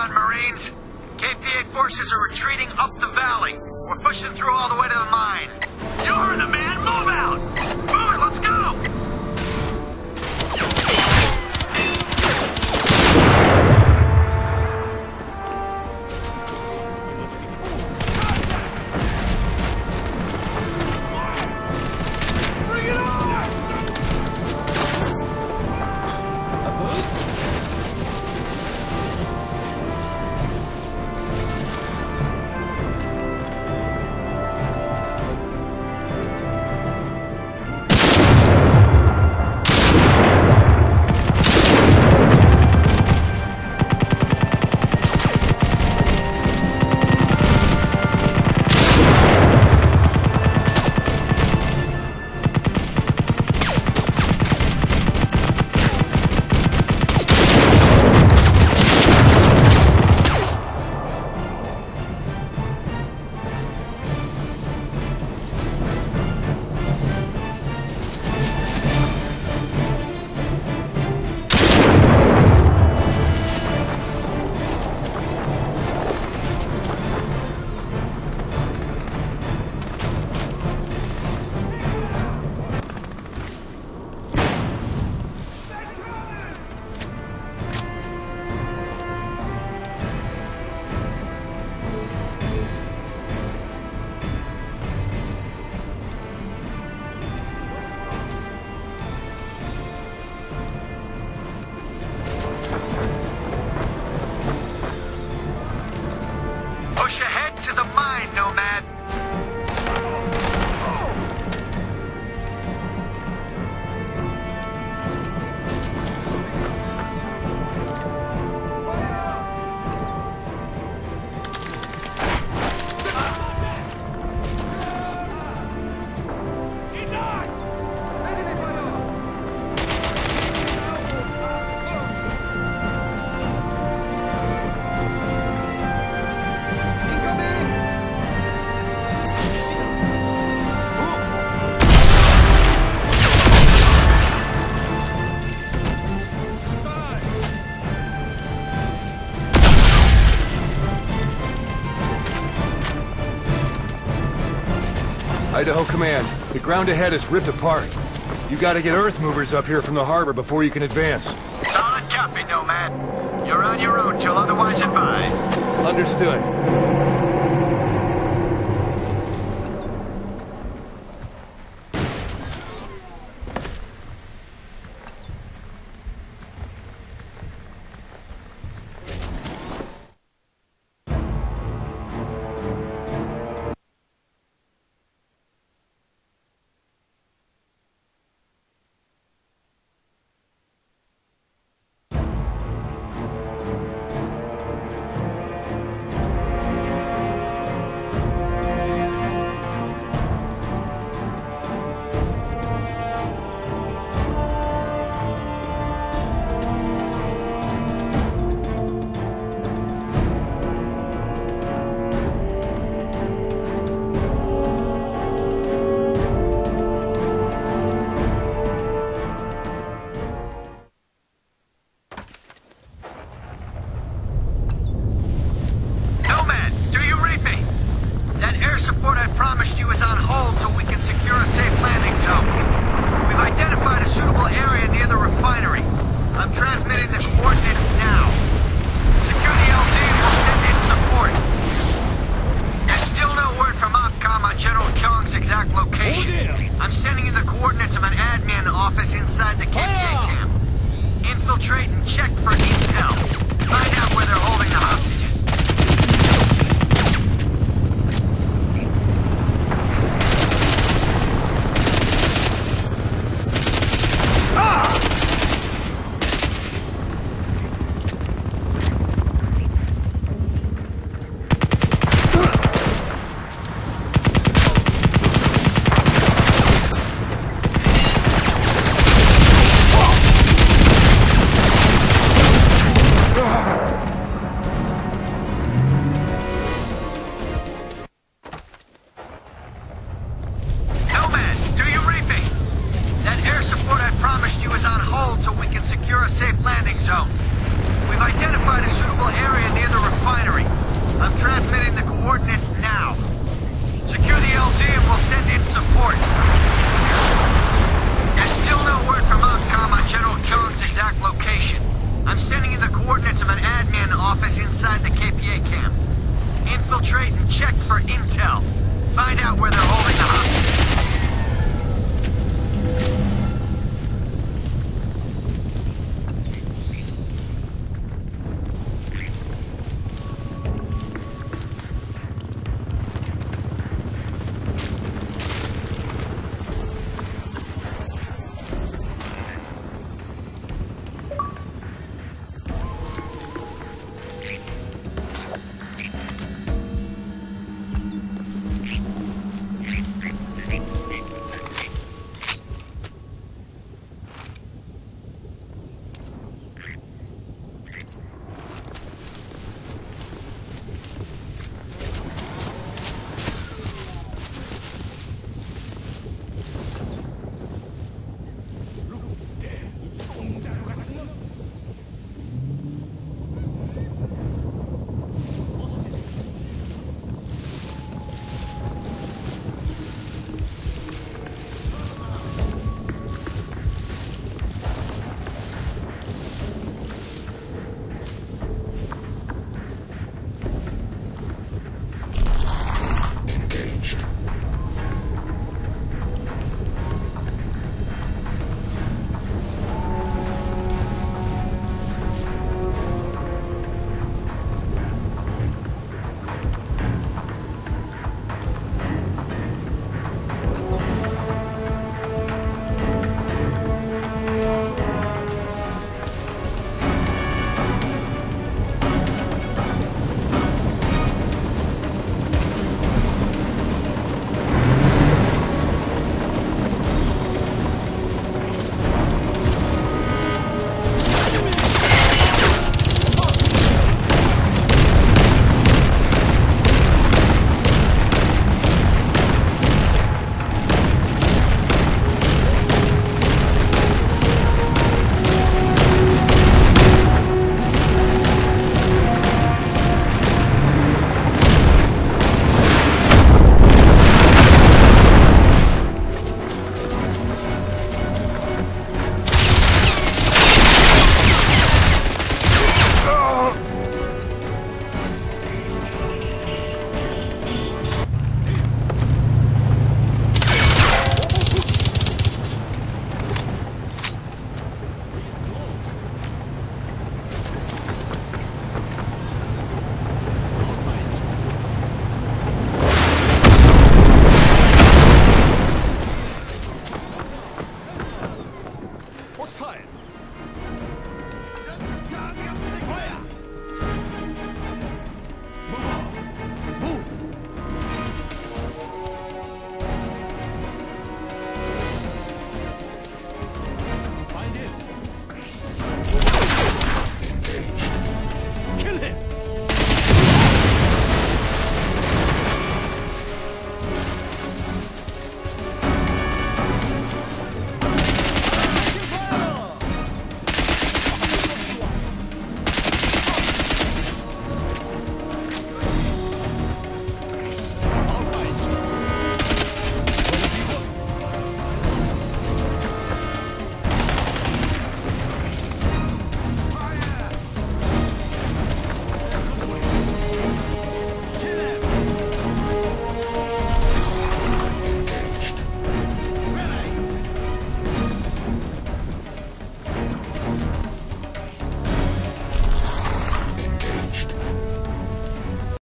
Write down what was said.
on, Marines? KPA forces are retreating up the valley. We're pushing through all the way to the mine. You're the man! Move out! Move it, let's go! Push ahead to the mine, Nomad. Idaho Command, the ground ahead is ripped apart. You gotta get earth movers up here from the harbor before you can advance. Solid copy, Nomad. You're on your own till otherwise advised. Understood. Support I promised you is on hold till we can secure a safe landing zone. We've identified a suitable area near the refinery. I'm transmitting the coordinates now. Secure the LZ and we'll send in support. There's still no word from OPCOM on General Kyung's exact location. I'm sending you the coordinates of an admin office inside the KPA camp. Infiltrate and check for intel. Find out where they're holding the hostages. inside the KPA camp. Infiltrate and check for intel. Find out where they're holding the hostages.